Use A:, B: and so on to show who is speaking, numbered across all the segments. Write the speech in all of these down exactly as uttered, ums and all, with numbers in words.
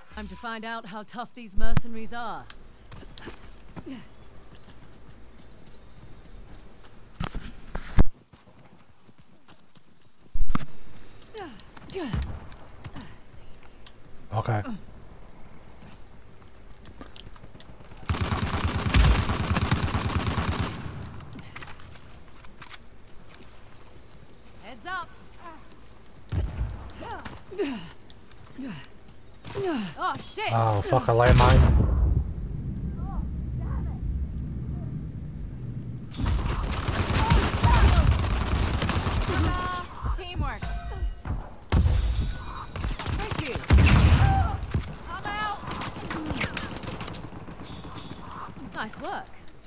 A: Time to find out how tough these mercenaries are.
B: Okay.
A: Heads up. Oh shit.
B: Oh, fuck a landmine.
A: Teamwork. Thank you. I'm out. Nice work.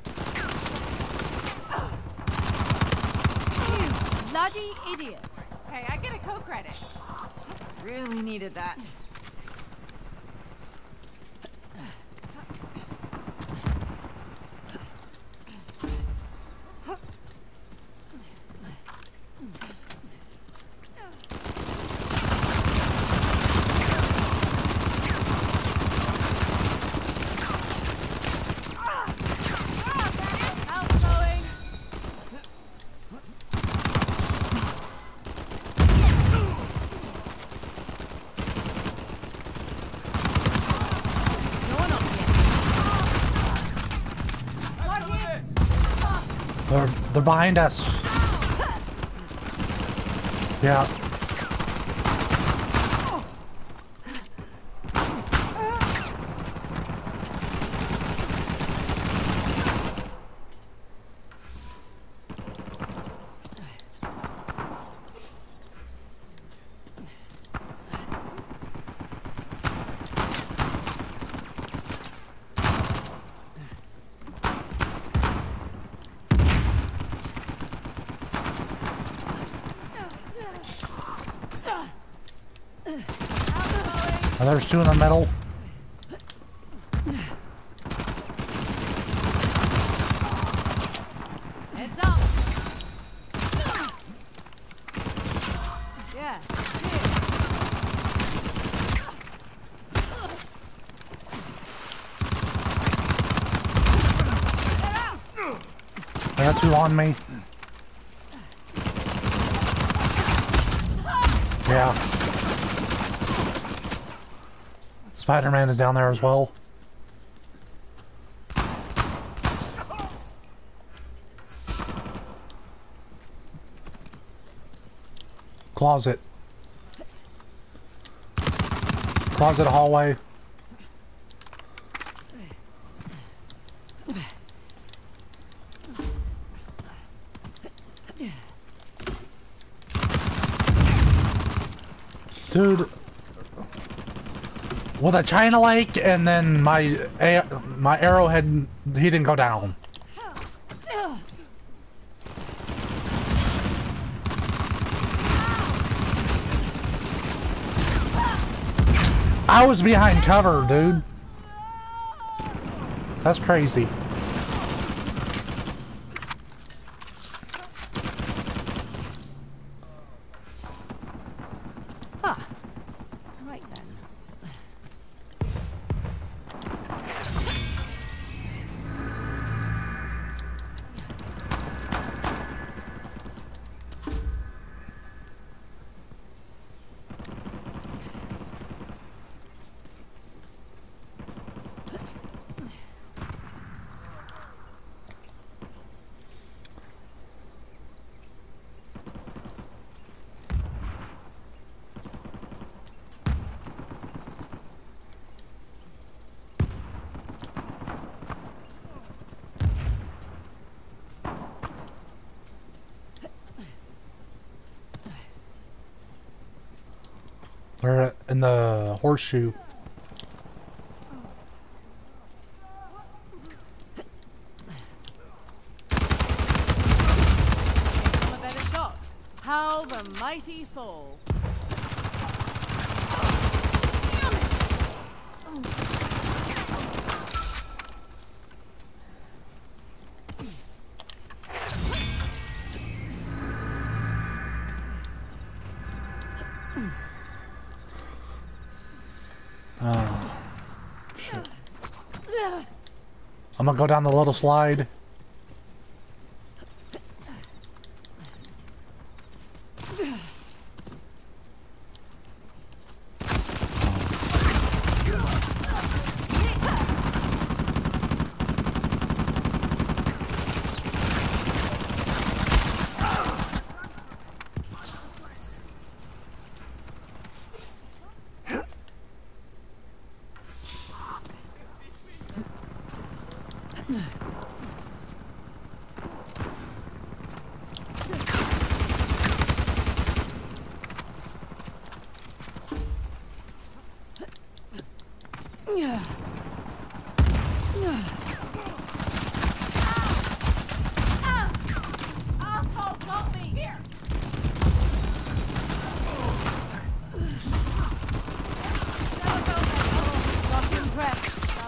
A: You bloody idiot.
C: Hey, I get a co-credit. Really needed that.
B: They're, they're behind us. Yeah. Oh, there's two in the middle.
A: Heads up. Yeah.
B: I got two on me. Yeah. Spider-Man is down there as well. Closet. Closet hallway. Dude, with a China Lake, and then my my arrowhead, he didn't go down. I was behind cover, dude. That's crazy.
A: Huh. Right then.
B: We're in the horseshoe.
A: A better shot. How the mighty fall.
B: Oh, shit. I'm gonna go down the little slide.
C: Asshole got me! Here!
A: Not impressed.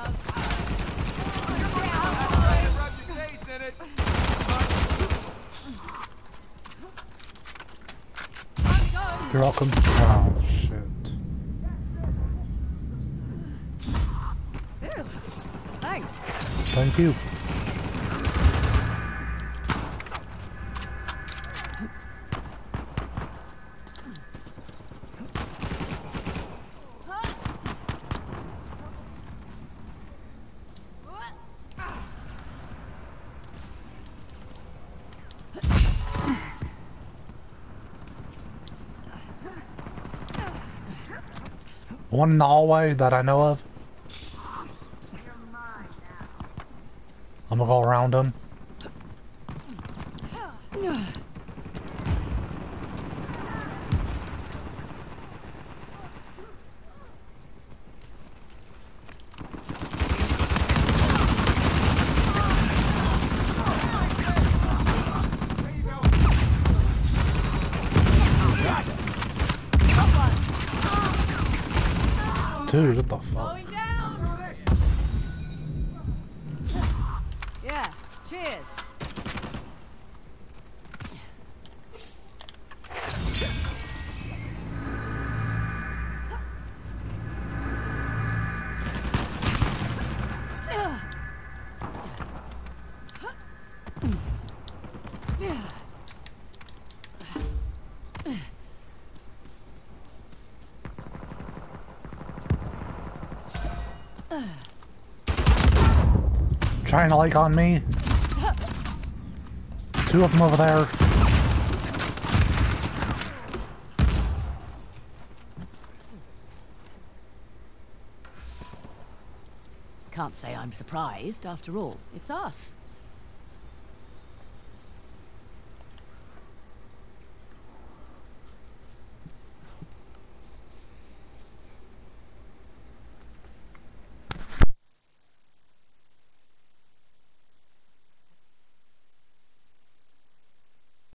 B: You're welcome. Oh, shit.
A: Ew. Thanks.
B: Thank you. One in the hallway that I know of. I'm gonna go around him. Dude, what the fuck?
A: Going down. Yeah. Cheers.
B: Trying to like on me. Two of them over there.
A: Can't say I'm surprised. After all, it's us.